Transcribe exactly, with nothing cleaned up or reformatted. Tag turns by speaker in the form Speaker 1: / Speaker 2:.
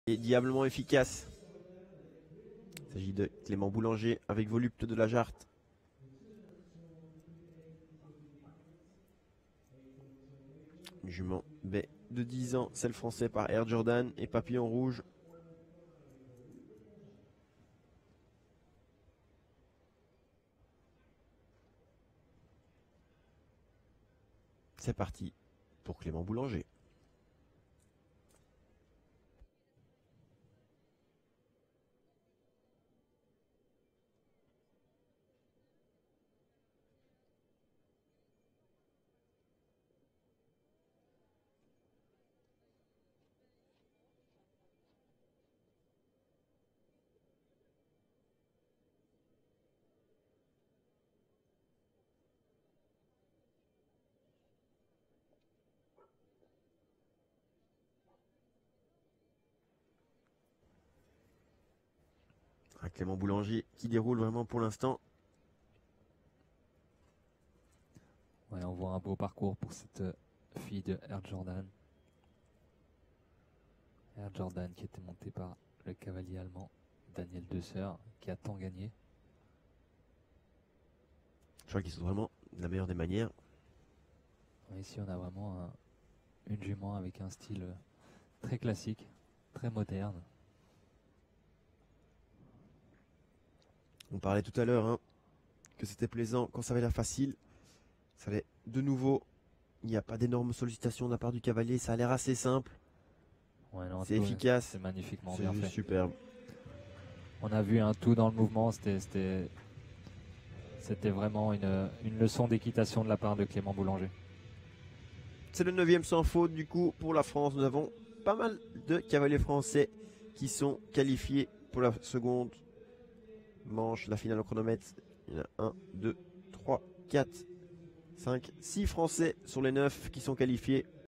Speaker 1: Et diablement efficace. Il s'agit de Clément Boulanger avec Volupte de la Jarte. Jument baie de dix ans, celle français par Air Jordan et Papillon Rouge. C'est parti pour Clément Boulanger. Un Clément Boulanger qui déroule vraiment pour l'instant.
Speaker 2: Ouais, on voit un beau parcours pour cette fille de Air Jordan. Air Jordan qui était monté par le cavalier allemand Daniel Deusser, qui a tant gagné.
Speaker 1: Je crois qu'ils sont vraiment de la meilleure des manières.
Speaker 2: Ici, on a vraiment un, une jument avec un style très classique, très moderne.
Speaker 1: On parlait tout à l'heure hein, que c'était plaisant quand ça avait l'air facile. Ça allait de nouveau. Il n'y a pas d'énormes sollicitations de la part du cavalier. Ça a l'air assez simple.
Speaker 2: Ouais,
Speaker 1: c'est efficace.
Speaker 2: C'est magnifiquement
Speaker 1: C'est
Speaker 2: bien fait.
Speaker 1: superbe.
Speaker 2: On a vu un tout dans le mouvement. C'était vraiment une, une leçon d'équitation de la part de Clément Boulanger.
Speaker 1: C'est le neuvième sans faute du coup pour la France. Nous avons pas mal de cavaliers français qui sont qualifiés pour la seconde manche, la finale au chronomètre. Il y en a un, deux, trois, quatre, cinq, six Français sur les neuf qui sont qualifiés.